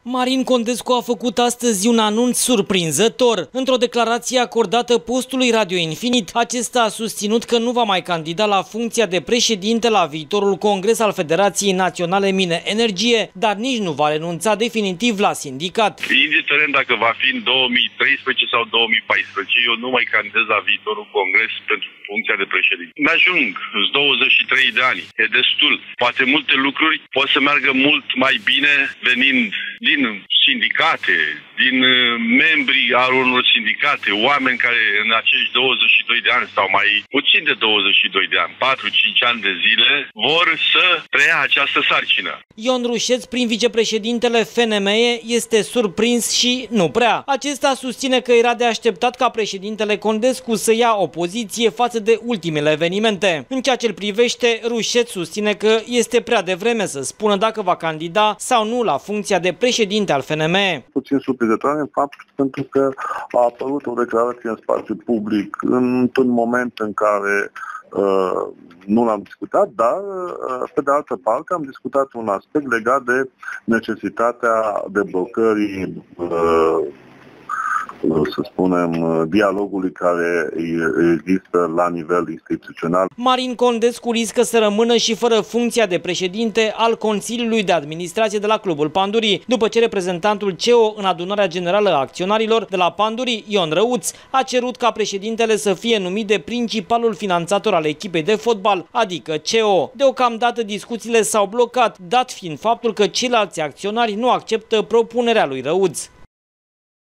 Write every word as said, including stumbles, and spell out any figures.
Marin Condescu a făcut astăzi un anunț surprinzător. Într-o declarație acordată postului Radio Infinit, acesta a susținut că nu va mai candida la funcția de președinte la viitorul congres al Federației Naționale Mine Energie, dar nici nu va renunța definitiv la sindicat. Indiferent dacă va fi în două mii treisprezece sau două mii paisprezece, eu nu mai candidez la viitorul congres pentru funcția de președinte. Mi-ajung, sunt douăzeci și trei de ani, e destul. Poate multe lucruri pot să meargă mult mai bine venind din sindicate, din membrii al unor sindicate, oameni care în acești douăzeci și doi de ani sau mai puțin de douăzeci și doi de ani, patru cinci ani de zile, vor să preia această sarcină. Ion Rușeț, prin vicepreședintele F N M E, este surprins și nu prea. Acesta susține că era de așteptat ca președintele Condescu să ia o poziție față de ultimele evenimente. În ceea ce îl privește, Rușeț susține că este prea devreme să spună dacă va candida sau nu la funcția de președinte al F N M E. Puțin surprinzător în fapt pentru că a apărut o declarație în spațiu public într-un moment în care uh, nu l-am discutat, dar uh, pe de altă parte am discutat un aspect legat de necesitatea deblocării uh, să spunem, dialogului care există la nivel instituțional. Marin Condescu riscă să rămână și fără funcția de președinte al Consiliului de Administrație de la Clubul Pandurii, după ce reprezentantul C E O în adunarea generală a acționarilor de la Pandurii, Ion Răuț, a cerut ca președintele să fie numit de principalul finanțator al echipei de fotbal, adică C E O. Deocamdată discuțiile s-au blocat, dat fiind faptul că ceilalți acționari nu acceptă propunerea lui Răuț.